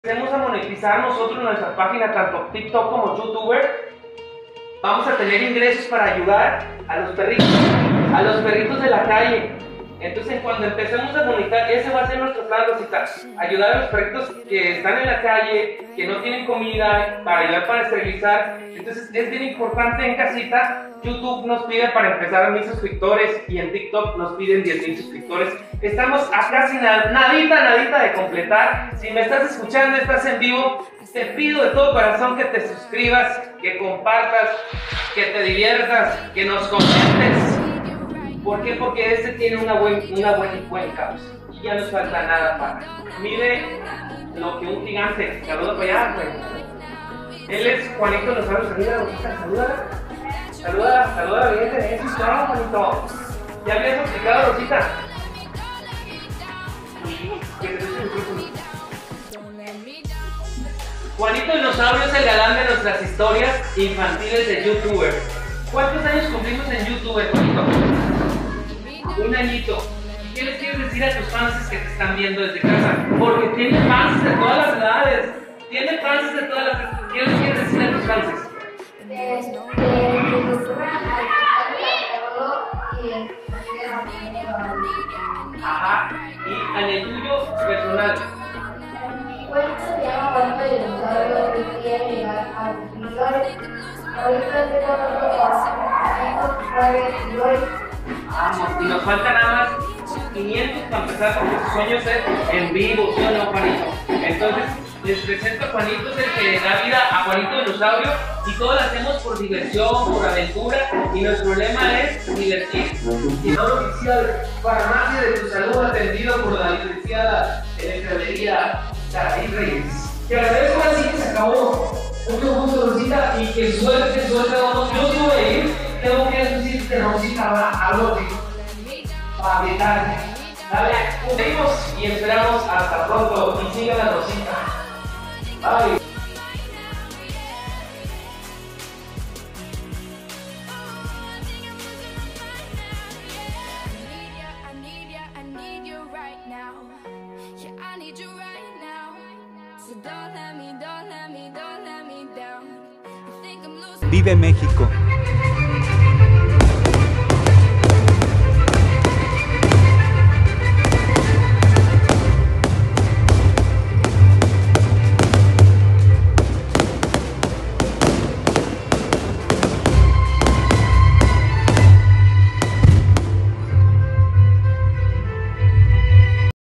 Empecemos a monetizar nosotros nuestra página, tanto TikTok como YouTuber, vamos a tener ingresos para ayudar a los perritos de la calle. Entonces, cuando empecemos a monetizar, ese va a ser nuestro plan, Rosita, ayudar a los perritos que están en la calle, que no tienen comida, para ayudar para esterilizar. Entonces, es bien importante en casita. YouTube nos pide para empezar a 1000 suscriptores y en TikTok nos piden 10,000 suscriptores. Estamos a casi nadita de completar. Si me estás escuchando, estás en vivo, te pido de todo corazón que te suscribas, que compartas, que te diviertas, que nos comentes. ¿Por qué? Porque este tiene una buena causa y ya nos falta nada para. Mire lo que un gigante. Saluda para allá, pues. Él es Juanito Lozano. Saluda, bien, eso es todo, Juanito. ¿Ya habías explicado, Rosita? Juanito Dinosaurio es el galán de nuestras historias infantiles de YouTuber. ¿Cuántos años cumplimos en YouTuber, Juanito? Un añito. ¿Y qué les quieres decir a tus fans que te están viendo desde casa? Porque tiene fans de todas las edades. ¿Qué les quieres decir a tus fans? Ajá. Y en el tuyo personal. Bueno, se llama Juanito Dinosaurio y quiere llegar a los suscriptores. Ahorita tengo Vamos, y nos falta nada más 500 para empezar, porque su sueño es ser en vivo, ¿sí o no, Juanito? Entonces, les presento a Juanito, es el que da vida a Juanito Dinosaurio, y todo lo hacemos por diversión, por aventura, y nuestro lema es divertir. Y no oficial, farmacia de tu salud, atendido por la licenciada en enfermería David Reyes. Te agradezco, así que se acabó. Mucho gusto, Rosita, y que suerte, vamos. Yo sí voy a ir, tengo que decir que Rosita va algo para gritarme. Dale, seguimos y esperamos hasta pronto. Y sigan a Rosita. Bye. Vive México.